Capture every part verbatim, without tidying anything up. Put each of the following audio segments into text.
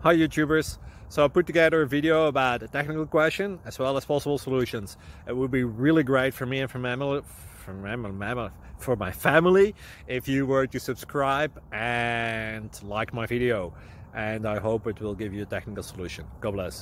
Hi YouTubers! So I put together a video about a technical question as well as possible solutions. It would be really great for me and for, mammal, for, mammal, for my family if you were to subscribe and like my video. And I hope it will give you a technical solution. God bless.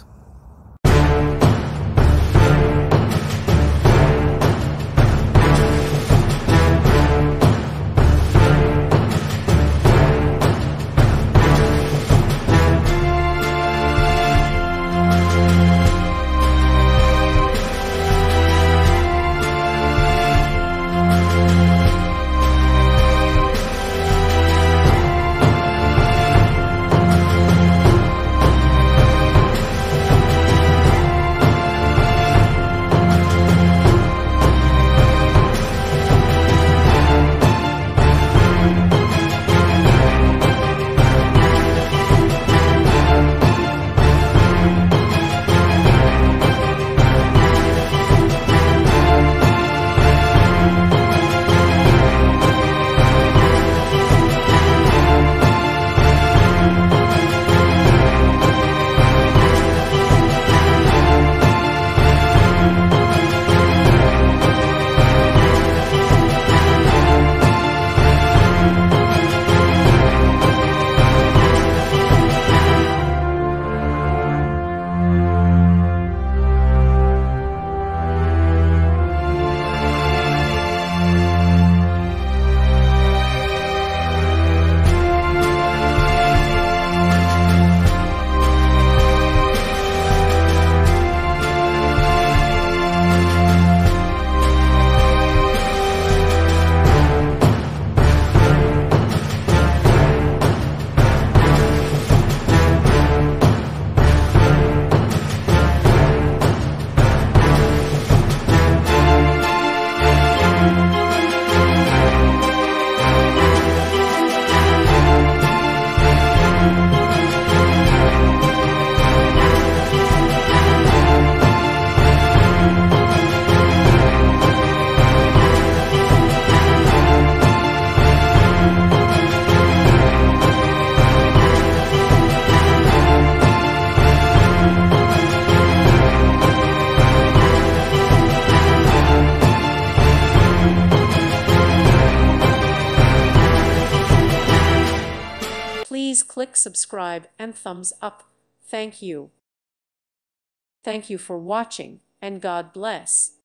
Please click subscribe and thumbs up. Thank you. Thank you for watching, and God bless.